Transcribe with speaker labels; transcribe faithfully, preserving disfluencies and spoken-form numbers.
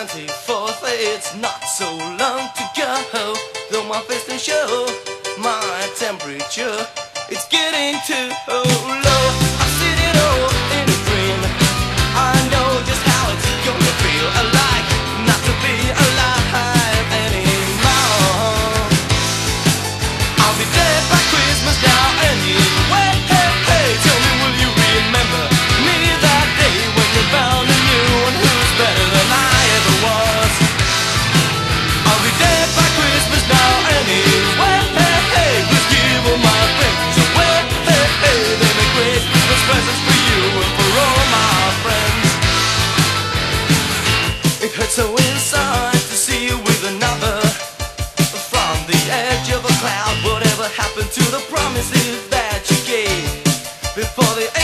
Speaker 1: twenty-fourth, it's not so long to go. Though my face don't show my temperature, it's getting too low. I see it all in a dream. I know just how it's gonna feel like not to be alive anymore. I'll be dead by Christmas now anyway. Hey, hey, tell me, will you remember me that day when you found a new one who's better than I ever was? I'll be dead by Christmas now anyway. Hey, hey, please give all my things away. Hey, hey, they make great Christmas presents for you and for all my friends. It hurts so inside to see you with another. From the edge of a cloud, whatever happened to the promises that you gave before the